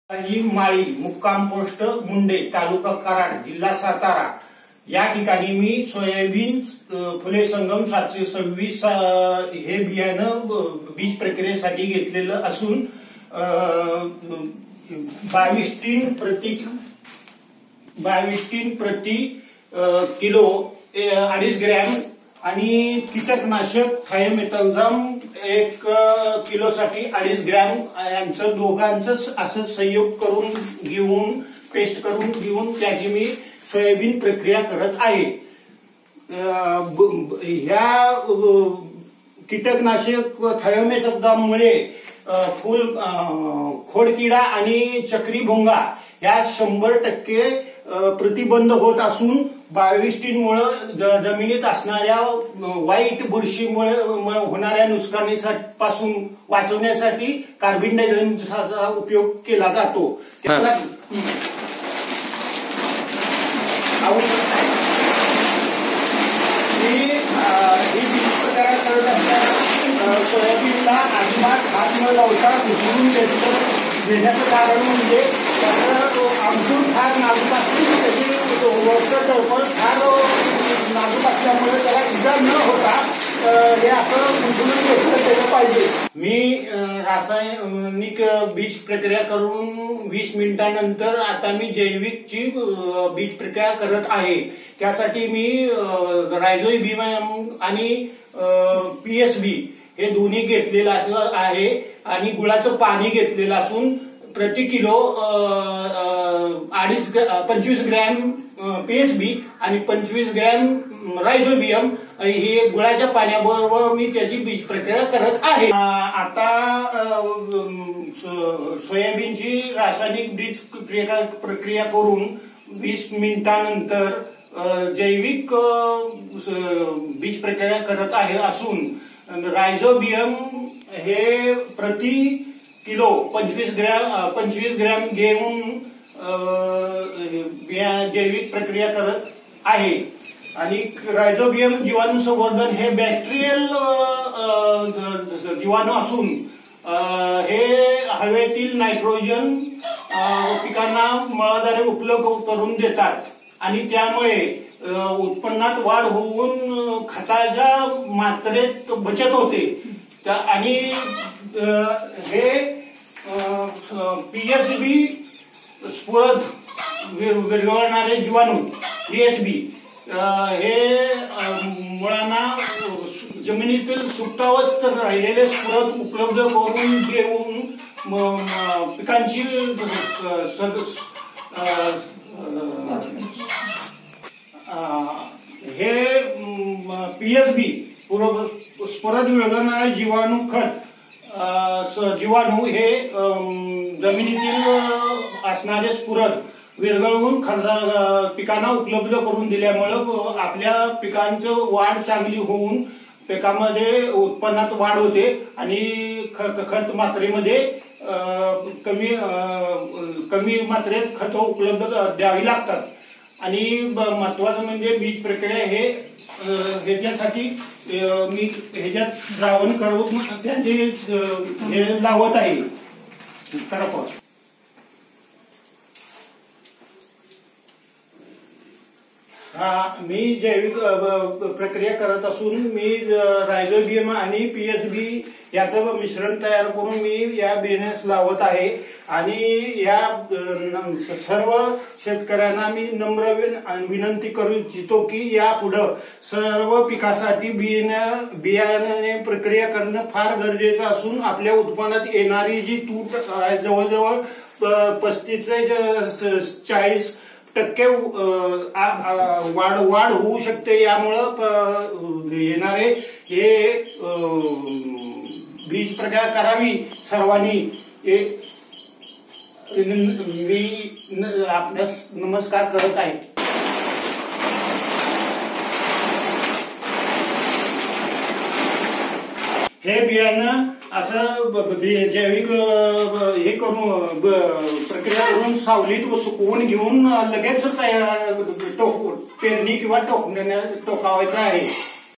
ही माळी मुक्काम पोस्ट मुंडे तालुका कराड जिल्हा सातारा या ठिकाणी मी सोयाबीन फुले संगम 726 हे बियाणं बीज प्रक्रियेसाठी घेतलेलं असून 22 टीन प्रति किलो 2.5 ग्रॅम आणि कीटकनाशक थायोमेथाक्झाम 1 किलोसाठी 2.5 ग्रॅम यांचं दोघांचं असं संयोग करून घेऊन पेस्ट करून घेऊन त्याची मी सोयाबीन प्रक्रिया करत आहे। ह्या कीटकनाशक थायोमेथाक्झाममुळे फुल खोडकिडा आणि चक्री भोंगा या 100% प्रतिबंध होत असून 22 टीनमुळे जमिनीत असणाऱ्या वाईट बुरशीमुळे होणाऱ्या नुकसानीपासून वाचवण्यासाठी कार्बन डायऑक्साइडचा उपयोग केला जातो। सोयाबीनला अजिबात हात न लावता घुसळून देण्याचं कारण म्हणजे आमसून फार नाजूक असते, त्याची वरचं टोपण फार नाजूक असल्यामुळे त्याला इजा न होता हे असं घुसळून घेतलं गेलं पाहिजे। मी रासायनिक बीज प्रक्रिया करून 20 मिनिटांनंतर आता मी जैविकची बीज प्रक्रिया करत आहे। त्यासाठी मी रायझोबियम आणि PSB हे दोन्ही घेतलेलं आहे आणि गुळाचं पाणी घेतलेलं असून प्रति किलो 25 ग्रॅम PSB आणि 25 ग्रॅम रायझोबियम हे गुळाच्या पाण्याबरोबर मी त्याची बीज प्रक्रिया करत आहे। आता सोयाबीनची रासायनिक बीज प्रक्रिया करून 20 मिनिटांनंतर जैविक बीज प्रक्रिया करत आहे असून रायझोबियम हे प्रति किलो 25 ग्रॅम घेऊन जैविक प्रक्रिया करत आहे। आणि रायझोबियम जीवाणू संवर्धन हे बॅक्टेरियल जीवाणू असून हे हवेतील नायट्रोजन पिकांना मळाद्वारे उपलब्ध करून देतात आणि त्यामुळे उत्पन्नात वाढ होऊन खताच्या मात्रेत बचत होते आणि हे PSB स्फुरद विरघळणारे जीवाणू PSB हे मुळांना जमिनीतील सुप्तावस्थेत राहिलेले स्फुरद उपलब्ध करून देऊन पिकांची हे PSB स्फुरद विरघळणारे जीवाणू जीवाणू हे जमिनीतील असणारे स्फुरद विरघळवून पिकांना उपलब्ध करून दिल्यामुळे आपल्या पिकांचं वाढ चांगली होऊन पिकामध्ये उत्पन्नात वाढ होते आणि खत मात्रेमध्ये कमी मात्रेत खत उपलब्ध द्यावी लागतात। आणि महत्वाचं म्हणजे बीज प्रक्रिया ह्याच्यासाठी मी ह्याच्यात द्रावण करून त्याचे हे लावत आहे। मी जैविक प्रक्रिया करत असून मी रायझोबियम आणि PSB याचं मिश्रण तयार करून मी या बियाण्यास लावत आहे आणि या सर्व शेतकऱ्यांना मी नम्र विनंती करू इच्छितो की यापुढे सर्व पिकासाठी बियाणे प्रक्रिया करणं फार गरजेचं असून आपल्या उत्पन्नात येणारी जी तूट जवळजवळ 35 ते 40% वाढ होऊ शकते। यामुळं येणारे हे बीज प्रक्रिया करावी सर्वांनी। मी आपल्यास नमस्कार करत आहे। हे बियाणं असं जैविक हे करून प्रक्रिया करून सावलीत सुकवून घेऊन लगेच पेरणी किंवा टोकावायचं आहे।